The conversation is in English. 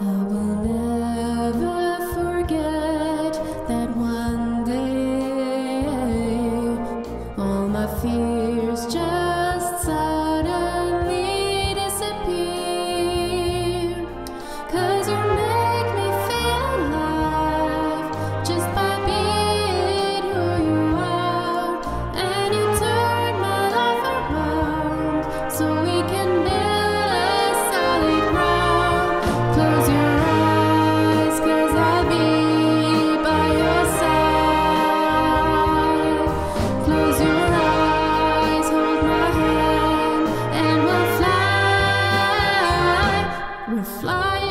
will never forget that one day all my fears just suddenly disappear. 'Cause you make me feel alive just by being who you are. And you turn my life around so we can build a solid ground. Close your eyes, 'cause I'll be by your side. Close your eyes, hold my hand, and we'll fly. We'll fly